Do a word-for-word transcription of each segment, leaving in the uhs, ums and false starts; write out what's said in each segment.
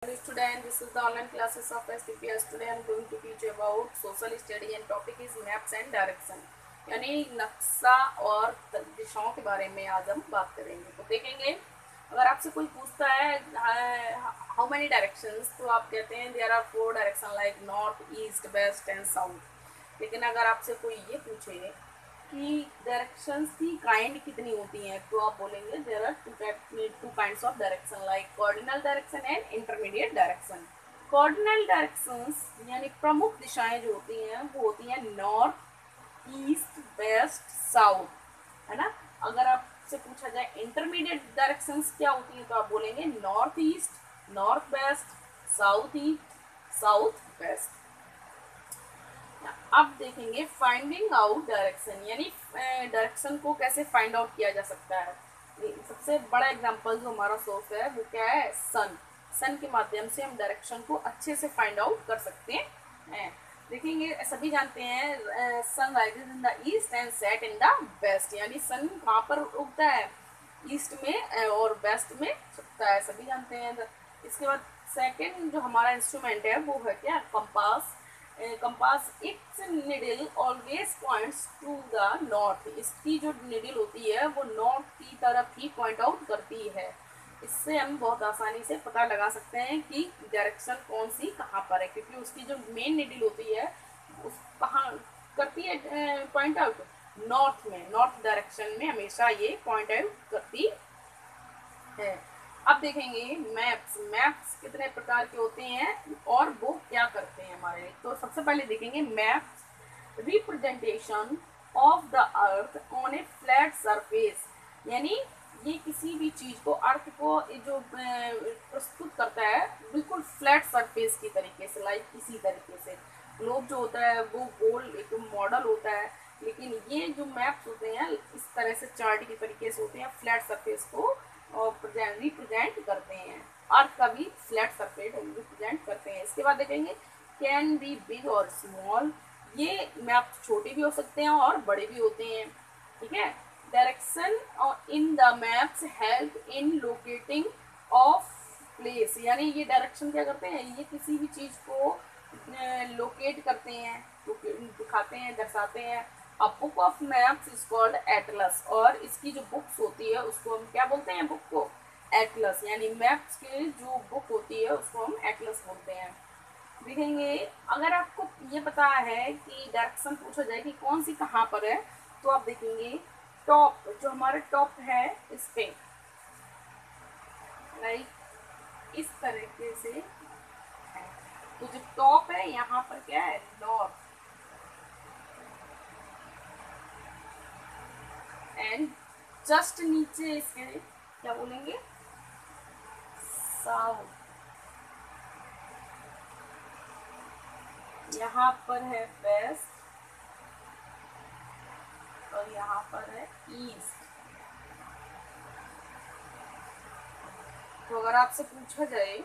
Student, this is the online classes of S T P S. Today I am going to teach you about social study and topic is maps and direction. यानी नक्शा और दिशाओं के बारे में आज हम बात करेंगे। तो देखेंगे, अगर आपसे कोई पूछता है हाउ मेनी डायरेक्शंस, तो आप कहते हैं there are four direction like north, east, west and south. लेकिन अगर आपसे कोई ये पूछे कि डायरेक्शंस की काइंड कितनी होती हैं, तो आप बोलेंगे there are two two kinds of direction like cardinal direction and intermediate direction. Cardinal directions यानी प्रमुख दिशाएं जो होती हैं वो होती हैं नॉर्थ, ईस्ट, वेस्ट, साउथ, है ना। अगर आपसे पूछा जाए इंटरमीडिएट डायरेक्शंस क्या होती हैं, तो आप बोलेंगे north east, north west, south east, south west. अब देखेंगे फाइंडिंग आउट डायरेक्शन, यानी डायरेक्शन को कैसे फाइंड आउट किया जा सकता है। सबसे बड़ा एग्जांपल जो हमारा सोर्स है वो क्या है, सन। सन के माध्यम से हम डायरेक्शन को अच्छे से फाइंड आउट कर सकते हैं। देखेंगे, सभी जानते हैं sun rises in the east and set in the west, यानी सन कहाँ पर उगता है, ईस्ट में और वेस्ट में छुपता है, सभी जानते हैं। इसके बाद सेकेंड जो हमारा इंस्ट्रूमेंट है वो है क्या, compass. Compass its needle always points to the north. इसकी जो निडल होती है वो नॉर्थ की तरफ ही पॉइंट आउट करती है। इससे हम बहुत आसानी से पता लगा सकते हैं कि डायरेक्शन कौन सी कहाँ पर है, क्योंकि उसकी जो मेन निडल होती है उस कहाँ करती है पॉइंट आउट, नॉर्थ में, नॉर्थ डायरेक्शन में हमेशा ये पॉइंट आउट करती है। अब देखेंगे मैप्स। मैप्स कितने प्रकार के होते हैं और वो क्या करते हैं हमारे लिए। तो सबसे पहले देखेंगे maps representation of the earth on a flat surface, यानी ये किसी भी चीज को, अर्थ को जो प्रस्तुत करता है बिल्कुल फ्लैट सरफेस की तरीके से, लाइक इसी तरीके से। ग्लोब जो होता है वो गोल एक मॉडल होता है, लेकिन ये जो मैप्स होते हैं इस तरह से चार्ट की तरीके से होते हैं, फ्लैट सरफेस को और रिप्रेजेंट करते हैं। अर्थ का भी फ्लैट सरफेस रिप्रेजेंट करते हैं। इसके बाद देखेंगे कैन बी बिग और स्मॉल, ये मैप छोटे भी हो सकते हैं और बड़े भी होते हैं, ठीक है। Direction in the maps help in locating of place, यानी ये डायरेक्शन क्या करते हैं, ये किसी भी चीज को लोकेट करते हैं, दिखाते हैं, दर्शाते हैं। A book of maps is called atlas, और इसकी जो बुक्स होती है उसको हम क्या बोलते हैं, बुक को एटलस, यानी मैप्स की जो बुक होती है उसको हम एटलस बोलते हैं। देखेंगे, अगर आपको ये पता है कि डायरेक्शन पूछा जाए कि कौन सी कहाँ पर है, तो आप देखेंगे टॉप, जो हमारे टॉप है इस पे लाइक इस तरीके से है, तो जो टॉप है यहाँ पर क्या है, नॉर्थ, एंड जस्ट नीचे इसके क्या बोलेंगे, साउथ। यहाँ पर है वेस्ट और यहाँ पर है ईस्ट। तो अगर आपसे पूछा जाए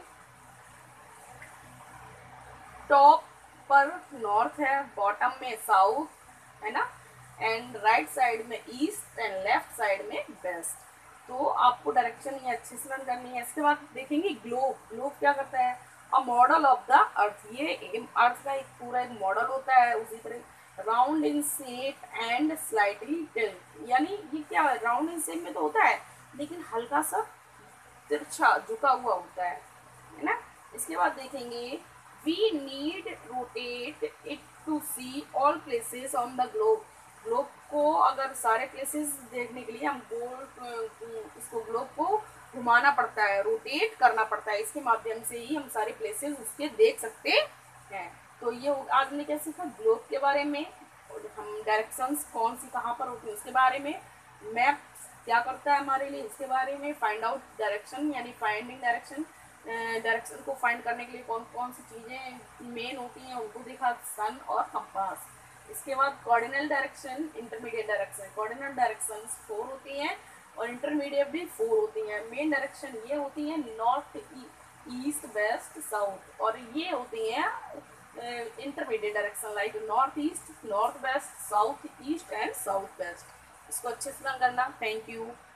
टॉप पर नॉर्थ है, बॉटम में साउथ, है ना, एंड राइट साइड में ईस्ट एंड लेफ्ट साइड में वेस्ट, तो आपको डायरेक्शन ये अच्छे से लर्न करनी है। इसके बाद देखेंगे ग्लोब। ग्लोब क्या करता है, a model of the earth, ये अर्थ का एक पूरा एक मॉडल होता है। उसी तरह round in shape and slightly tilt, यानी ये क्या है, राउंड इन शेप में तो होता है लेकिन हल्का सा तिरछा झुका हुआ होता है, है ना। इसके बाद देखेंगे we need rotate it to see all places on the globe. Globe को अगर सारे प्लेसेस देखने के लिए हम गोल इसको ग्लोब को घुमाना पड़ता है, रोटेट करना पड़ता है, इसके माध्यम से ही हम सारे प्लेसेस उसके देख सकते हैं। तो ये आज हमने क्या सीखा, ग्लोब के बारे में, और हम डायरेक्शंस कौन सी कहाँ पर होती है उसके बारे में, मैप क्या करता है हमारे लिए उसके बारे में, फाइंड आउट डायरेक्शन यानी फाइंडिंग डायरेक्शन, डायरेक्शन को फाइंड करने के लिए कौन कौन सी चीज़ें मेन होती हैं उनको देखा, सन और कंपास। इसके बाद cardinal direction, intermediate direction. Cardinal direction four होती हैं और इंटरमीडिएट भी फोर होती हैं। मेन डायरेक्शन ये होती हैं नॉर्थ, ईस्ट, वेस्ट, साउथ, और ये होती हैं intermediate direction like north east, north west, south east and south west. इसको अच्छे से लर्न करना। Thank you.